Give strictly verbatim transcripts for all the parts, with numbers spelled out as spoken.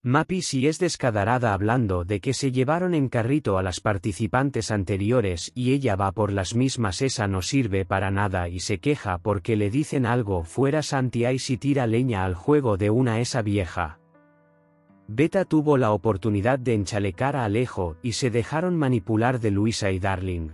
Mappy sí es descadarada hablando de que se llevaron en carrito a las participantes anteriores y ella va por las mismas, esa no sirve para nada y se queja porque le dicen algo fuera. Santi Ice y tira leña al juego de una esa vieja. Beta tuvo la oportunidad de enchalecar a Alejo y se dejaron manipular de Luisa y Darling.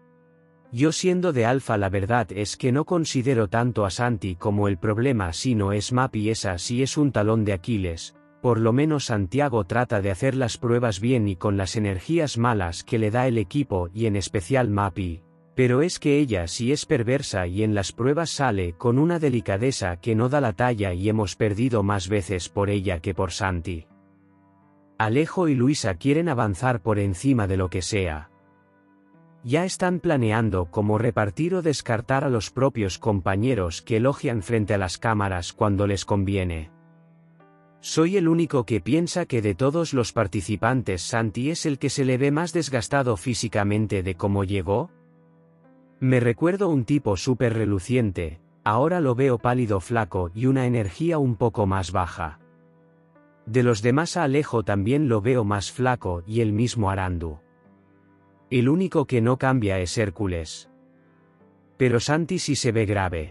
Yo siendo de Alfa la verdad es que no considero tanto a Santi como el problema, sino es Mappy. Esa sí es un talón de Aquiles. Por lo menos Santiago trata de hacer las pruebas bien y con las energías malas que le da el equipo y en especial Mappy. Pero es que ella sí es perversa y en las pruebas sale con una delicadeza que no da la talla y hemos perdido más veces por ella que por Santi. Alejo y Luisa quieren avanzar por encima de lo que sea. Ya están planeando cómo repartir o descartar a los propios compañeros que elogian frente a las cámaras cuando les conviene. Soy el único que piensa que de todos los participantes Santi es el que se le ve más desgastado físicamente de cómo llegó. Me recuerdo un tipo súper reluciente, ahora lo veo pálido, flaco y una energía un poco más baja. De los demás a Alejo también lo veo más flaco y el mismo Arandu. El único que no cambia es Hércules. Pero Santi sí se ve grave.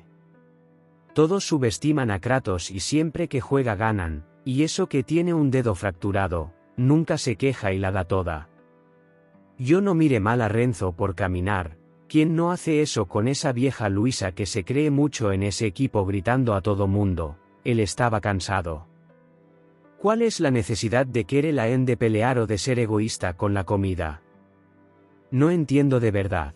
Todos subestiman a Kratos y siempre que juega ganan. Y eso que tiene un dedo fracturado, nunca se queja y la da toda. Yo no mire mal a Renzo por caminar, ¿quién no hace eso con esa vieja Luisa que se cree mucho en ese equipo gritando a todo mundo? Él estaba cansado. ¿Cuál es la necesidad de querer la en de pelear o de ser egoísta con la comida? No entiendo de verdad.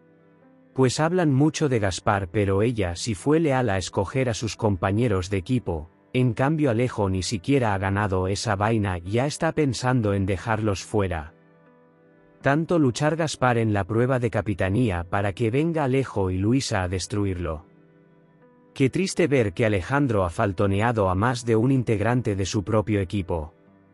Pues hablan mucho de Gaspar, pero ella sí fue leal a escoger a sus compañeros de equipo. En cambio Alejo ni siquiera ha ganado esa vaina y ya está pensando en dejarlos fuera. Tanto luchar Gaspar en la prueba de capitanía para que venga Alejo y Luisa a destruirlo. Qué triste ver que Alejandro ha faltoneado a más de un integrante de su propio equipo.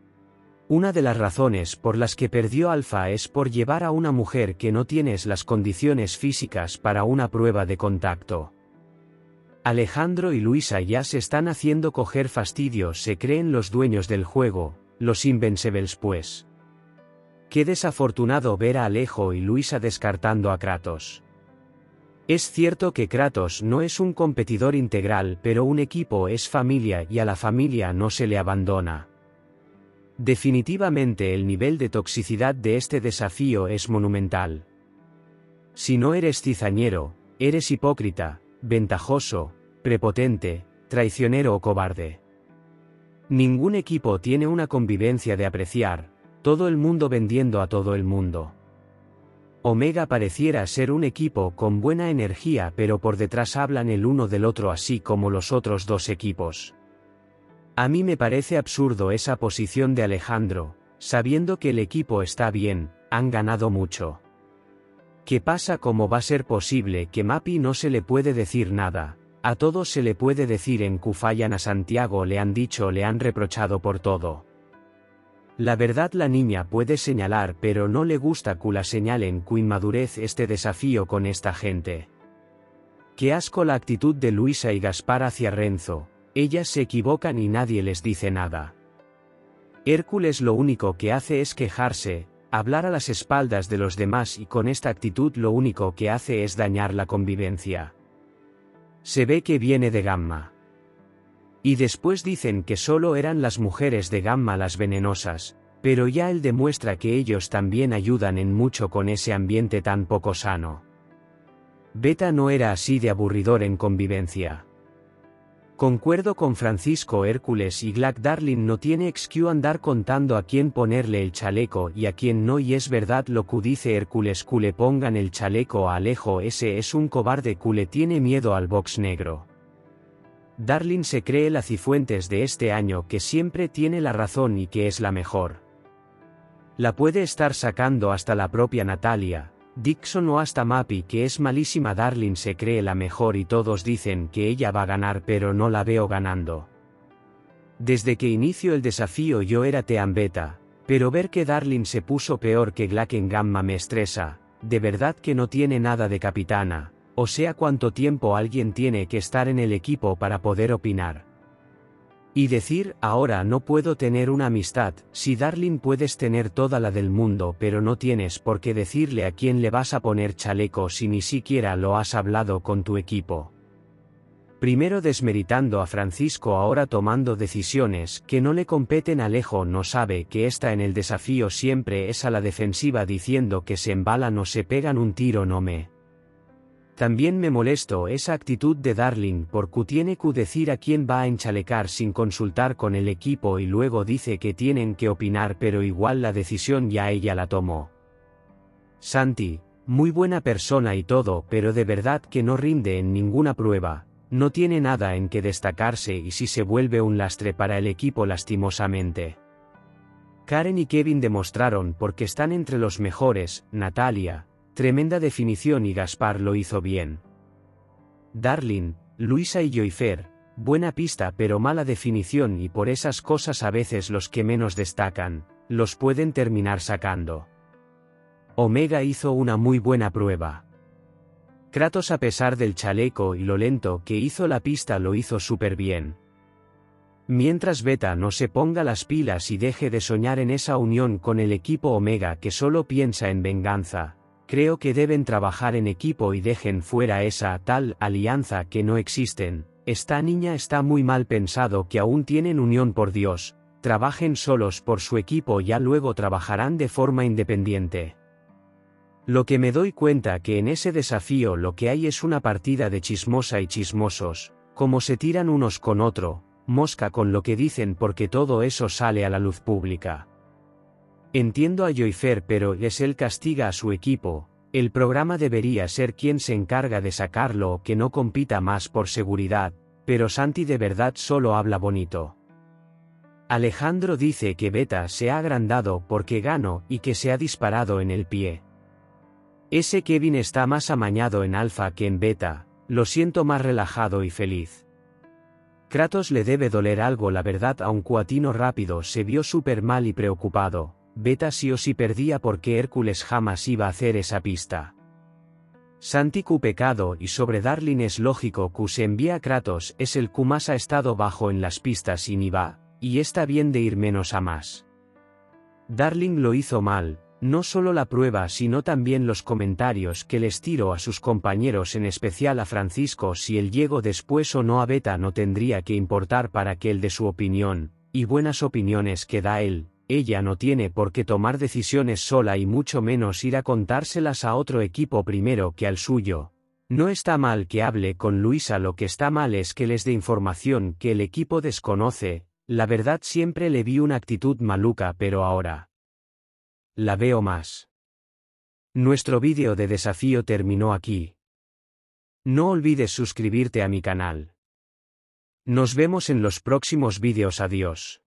Una de las razones por las que perdió Alfa es por llevar a una mujer que no tiene las condiciones físicas para una prueba de contacto. Alejandro y Luisa ya se están haciendo coger fastidio, se creen los dueños del juego, los Invencibles pues. Qué desafortunado ver a Alejo y Luisa descartando a Kratos. Es cierto que Kratos no es un competidor integral, pero un equipo es familia y a la familia no se le abandona. Definitivamente el nivel de toxicidad de este desafío es monumental. Si no eres cizañero, eres hipócrita, ventajoso, prepotente, traicionero o cobarde. Ningún equipo tiene una convivencia de apreciar, todo el mundo vendiendo a todo el mundo. Omega pareciera ser un equipo con buena energía, pero por detrás hablan el uno del otro así como los otros dos equipos. A mí me parece absurdo esa posición de Alejandro, sabiendo que el equipo está bien, han ganado mucho. ¿Qué pasa? ¿Cómo va a ser posible que Mappy no se le puede decir nada? A todos se le puede decir. En Q fallan a Santiago, le han dicho, le han reprochado por todo. La verdad la niña puede señalar, pero no le gusta que la señalen. Q inmadurez este desafío con esta gente. Qué asco la actitud de Luisa y Gaspar hacia Renzo, ellas se equivocan y nadie les dice nada. Hércules lo único que hace es quejarse, hablar a las espaldas de los demás y con esta actitud lo único que hace es dañar la convivencia. Se ve que viene de Gamma. Y después dicen que solo eran las mujeres de Gamma las venenosas, pero ya él demuestra que ellos también ayudan en mucho con ese ambiente tan poco sano. Beta no era así de aburridor en convivencia. Concuerdo con Francisco, Hércules y Black Darling no tiene excuse andar contando a quién ponerle el chaleco y a quién no, y es verdad lo que dice Hércules, que le pongan el chaleco a Alejo, ese es un cobarde que le tiene miedo al box negro. Darling se cree la Cifuentes de este año, que siempre tiene la razón y que es la mejor. La puede estar sacando hasta la propia Natalia, Dixon o hasta Mappy, que es malísima. Darling se cree la mejor y todos dicen que ella va a ganar, pero no la veo ganando. Desde que inició el desafío yo era Team Beta, pero ver que Darling se puso peor que Black en Gamma me estresa. De verdad que no tiene nada de capitana, o sea, ¿cuánto tiempo alguien tiene que estar en el equipo para poder opinar? Y decir, ahora no puedo tener una amistad, si Darling puedes tener toda la del mundo pero no tienes por qué decirle a quién le vas a poner chaleco si ni siquiera lo has hablado con tu equipo. Primero desmeritando a Francisco, ahora tomando decisiones que no le competen. Alejo no sabe que está en el desafío, siempre es a la defensiva diciendo que se embalan o se pegan un tiro. No me... También me molesto esa actitud de Darling porque tiene que decir a quién va a enchalecar sin consultar con el equipo y luego dice que tienen que opinar pero igual la decisión ya ella la tomó. Santi, muy buena persona y todo pero de verdad que no rinde en ninguna prueba, no tiene nada en que destacarse y si se vuelve un lastre para el equipo lastimosamente. Karen y Kevin demostraron porque están entre los mejores. Natalia, tremenda definición y Gaspar lo hizo bien. Darling, Luisa y Joyfer, buena pista pero mala definición y por esas cosas a veces los que menos destacan, los pueden terminar sacando. Omega hizo una muy buena prueba. Kratos a pesar del chaleco y lo lento que hizo la pista lo hizo súper bien. Mientras Beta no se ponga las pilas y deje de soñar en esa unión con el equipo Omega que solo piensa en venganza. Creo que deben trabajar en equipo y dejen fuera esa tal alianza que no existen. Esta niña está muy mal pensado que aún tienen unión, por Dios. Trabajen solos por su equipo, ya luego trabajarán de forma independiente. Lo que me doy cuenta que en ese desafío lo que hay es una partida de chismosa y chismosos, como se tiran unos con otro, mosca con lo que dicen porque todo eso sale a la luz pública. Entiendo a Joyfer pero es él castiga a su equipo, el programa debería ser quien se encarga de sacarlo o que no compita más por seguridad, pero Santi de verdad solo habla bonito. Alejandro dice que Beta se ha agrandado porque ganó y que se ha disparado en el pie. Ese Kevin está más amañado en Alpha que en Beta, lo siento, más relajado y feliz. Kratos le debe doler algo la verdad, aunque Atino rápido se vio súper mal y preocupado. Beta sí o sí perdía porque Hércules jamás iba a hacer esa pista. Santi Q pecado y sobre Darling es lógico que se envía a Kratos, es el Q más ha estado bajo en las pistas y ni va, y está bien de ir menos a más. Darling lo hizo mal, no solo la prueba sino también los comentarios que les tiró a sus compañeros, en especial a Francisco. Si él llegó después o no a Beta no tendría que importar para que él dé su opinión, y buenas opiniones que da él. Ella no tiene por qué tomar decisiones sola y mucho menos ir a contárselas a otro equipo primero que al suyo. No está mal que hable con Luisa, lo que está mal es que les dé información que el equipo desconoce. La verdad siempre le vi una actitud maluca pero ahora la veo más. Nuestro vídeo de desafío terminó aquí. No olvides suscribirte a mi canal. Nos vemos en los próximos vídeos. Adiós.